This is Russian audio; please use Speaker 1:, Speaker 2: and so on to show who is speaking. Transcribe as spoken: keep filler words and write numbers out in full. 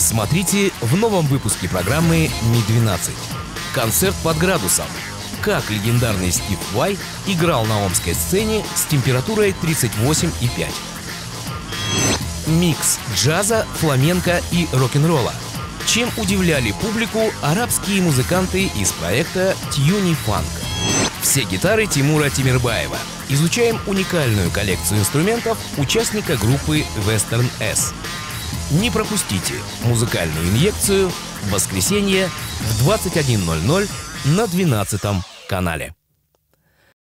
Speaker 1: Смотрите в новом выпуске программы Ми двенадцать. Концерт под градусом. Как легендарный Стив Vai играл на омской сцене с температурой тридцать восемь и пять. Микс джаза, фламенко и рок-н-ролла. Чем удивляли публику арабские музыканты из проекта Тьюни Фанк. Все гитары Тимура Темирбаева. Изучаем уникальную коллекцию инструментов участника группы Western S. Не пропустите музыкальную инъекцию в воскресенье в двадцать один ноль ноль на двенадцатом канале.